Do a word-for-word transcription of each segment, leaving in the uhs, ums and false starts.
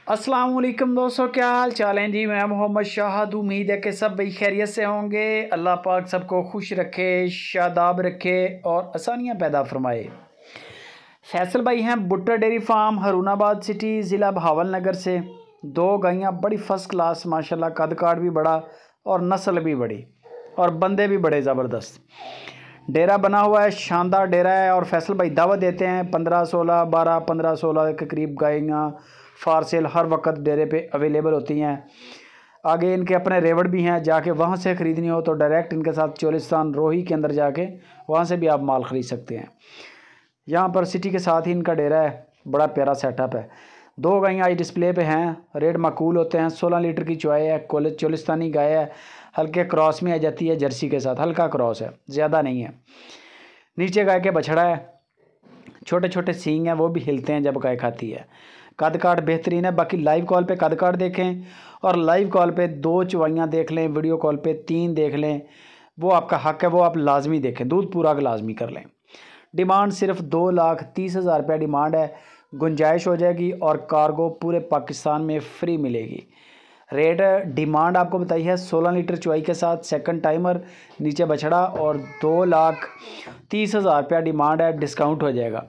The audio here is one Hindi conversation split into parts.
अस्सलाम वालेकुम दोस्तों, क्या हाल चाल हैं जी। मैं मोहम्मद शाहद, उम्मीद है कि सब भाई खैरियत से होंगे। अल्लाह पाक सबको खुश रखे, शादाब रखे और आसानियाँ पैदा फरमाए। फैसल भाई हैं भुट्टा डेयरी फार्म, हरुणाबाद सिटी, ज़िला बहावल नगर से। दो गायें बड़ी फ़र्स्ट क्लास माशाल्लाह, कद काठ भी बड़ा और नस्ल भी बड़ी और बंदे भी बड़े ज़बरदस्त। डेरा बना हुआ है, शानदार डेरा है। और फैसल भाई दावत देते हैं पंद्रह सोलह बारह पंद्रह सोलह के करीब गायें फार सेल हर वक्त डेरे पे अवेलेबल होती हैं। आगे इनके अपने रेवड़ भी हैं, जाके वहाँ से ख़रीदनी हो तो डायरेक्ट इनके साथ चोलिस्तान रोही के अंदर जाके वहाँ से भी आप माल ख़रीद सकते हैं। यहाँ पर सिटी के साथ ही इनका डेरा है, बड़ा प्यारा सेटअप है। दो गायें आज डिस्प्ले पे हैं, रेट माकूल होते हैं। सोलह लीटर की चॉय है, कोल चोलिस्तानी गाय है, हल्के क्रॉस में आ जाती है जर्सी के साथ, हल्का क्रॉस है, ज़्यादा नहीं है। नीचे गाय के बछड़ा है, छोटे छोटे सींग हैं, वो भी हिलते हैं जब गाय खाती है। कद काठ बेहतरीन है। बाकी लाइव कॉल पे कद काठ देखें और लाइव कॉल पे दो चवाइयाँ देख लें, वीडियो कॉल पे तीन देख लें, वो आपका हक है, वो आप लाजमी देखें, दूध पूरा लाजमी कर लें। डिमांड सिर्फ दो लाख तीस हज़ार रुपया डिमांड है, गुंजाइश हो जाएगी और कार्गो पूरे पाकिस्तान में फ्री मिलेगी। रेट डिमांड आपको बताई है सोलह लीटर चवाई के साथ, सेकंड टाइमर, नीचे बछड़ा और दो लाख तीस हज़ार रुपया डिमांड है, डिस्काउंट हो जाएगा।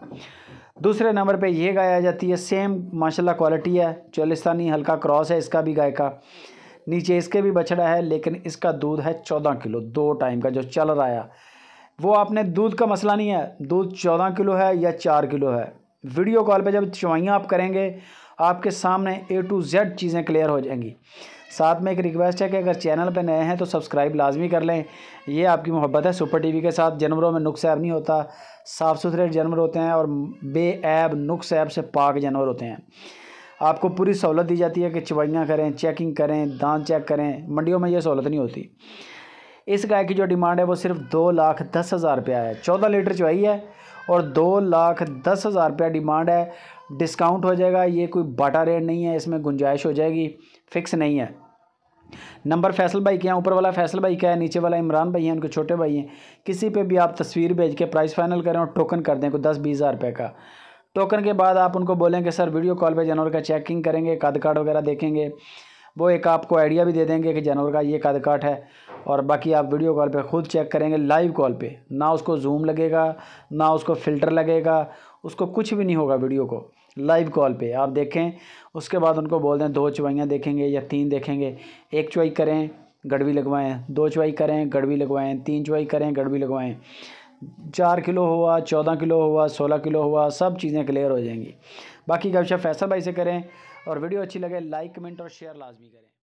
दूसरे नंबर पे ये गाय आ जाती है, सेम माशाल्लाह क्वालिटी है, चोलिस्तानी हल्का क्रॉस है इसका भी गाय का। नीचे इसके भी बछड़ा है, लेकिन इसका दूध है चौदह किलो दो टाइम का जो चल रहा है। वो आपने दूध का मसला नहीं है, दूध चौदह किलो है या चार किलो है। वीडियो कॉल पे जब चवाइयाँ आप करेंगे आपके सामने ए टू जेड चीज़ें क्लियर हो जाएंगी। साथ में एक रिक्वेस्ट है कि अगर चैनल पे नए हैं तो सब्सक्राइब लाजमी कर लें, ये आपकी मोहब्बत है सुपर टीवी के साथ। जानवरों में नुक्स ऐब नहीं होता, साफ़ सुथरे जानवर होते हैं और बेऐब नुक्स ऐब से पाक जानवर होते हैं। आपको पूरी सहूलत दी जाती है कि चवाइयाँ करें, चेकिंग करें, दांत चेक करें। मंडियों में ये सहूलत नहीं होती। इस गाय की जो डिमांड है वो सिर्फ दो लाख दस हज़ार रुपया है, चौदह लीटर चवाई है और दो लाख दस हज़ार रुपया डिमांड है, डिस्काउंट हो जाएगा। ये कोई बाटा रेट नहीं है, इसमें गुंजाइश हो जाएगी, फिक्स नहीं है। नंबर फैसल भाई के हैं, ऊपर वाला फैसल भाई का है, नीचे वाला इमरान भाई हैं, उनके छोटे भाई हैं। किसी पे भी आप तस्वीर भेज के प्राइस फाइनल करें और टोकन कर दें कोई दस बीस हज़ार रुपये का। टोकन के बाद आप उनको बोलेंगे सर वीडियो कॉल पे जानवर का चेकिंग करेंगे, कद काठ वगैरह देखेंगे, वो एक आपको आइडिया भी दे देंगे कि जानवर का ये कद काठ है। और बाकी आप वीडियो कॉल पे ख़ुद चेक करेंगे लाइव कॉल पे, ना उसको जूम लगेगा ना उसको फ़िल्टर लगेगा, उसको कुछ भी नहीं होगा। वीडियो को लाइव कॉल पे आप देखें, उसके बाद उनको बोल दें दो चवाइयाँ देखेंगे या तीन देखेंगे, एक चवाई करें गड़वी लगवाएं, दो चवाई करें गड़वी लगवाएं, तीन चवाई करें गड़वी लगवाएं। चार किलो हुआ, चौदह किलो हुआ, सोलह किलो हुआ, सब चीज़ें क्लियर हो जाएंगी। बाकी गपशप फैसल भाई से करें और वीडियो अच्छी लगे लाइक कमेंट और शेयर लाजमी करें।